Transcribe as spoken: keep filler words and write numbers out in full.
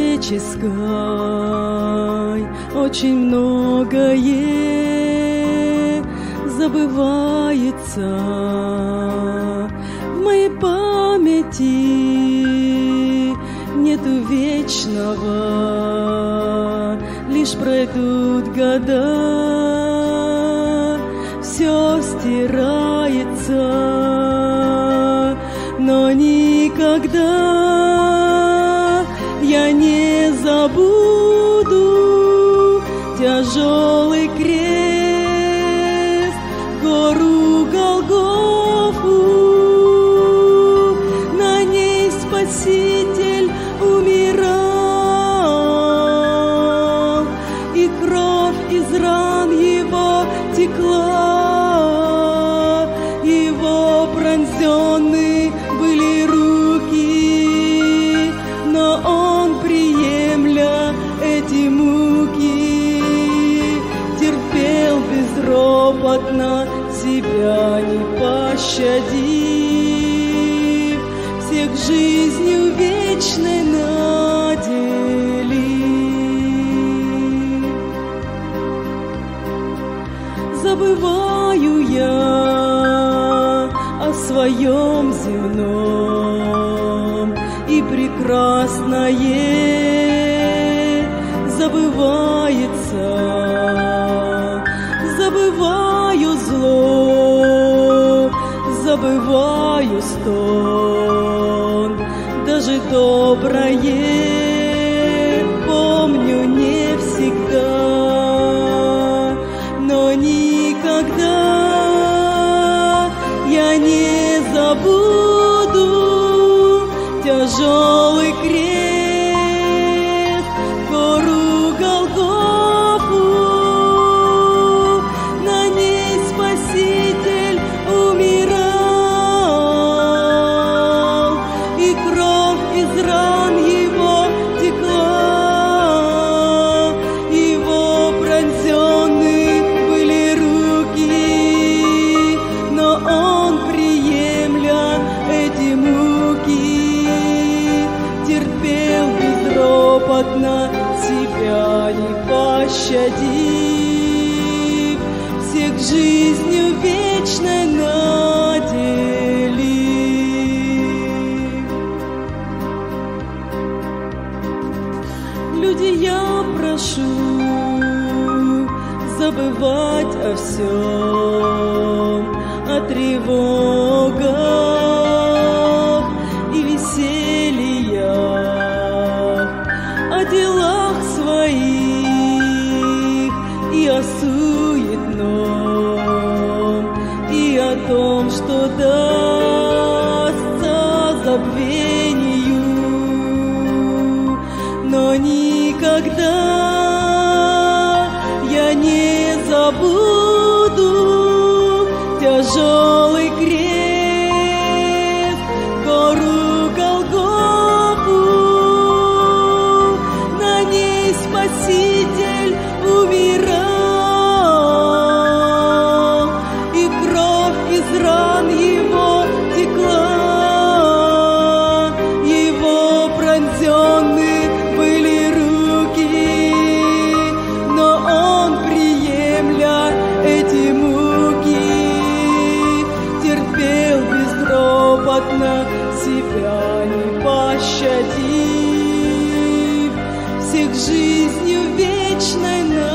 человеческой очень многое забывается. В моей памяти нету вечного, лишь пройдут года, все стирается, но никогда я не забуду тяжелый крест, гору Голгофу. На ней Спаситель умирал, и кровь из ран его текла, его пронзенные были руки, но он, приемля эти муки, терпел безропотно, себя не пощадив, всех жизнью вечной наделив. Забываю я о своем земном, и прекрасное забывается. Забываю зло, забываю стон, даже доброе помню не всегда, но никогда я не забуду тяжелый крест, гору Голгофу. На ней Спаситель умирал, и кровь из ран его текла, его пронзенные были руки, но он, приемля эти муки, терпел безропотно, себя не пощадив, всех жизнью вечной наделив. Люди, я прошу забывать о всем, о тревогах и весельях, о делах своих и о суетном, и о том, что дастся забвению, но никогда я не забуду тяжелый крест, гору Голгофу. На ней Спаситель умирал, и кровь из ран его текла, его пронзенные были руки, но он, приемля эти муки, терпел безропотно, себя не пощадив, всех жизнью вечной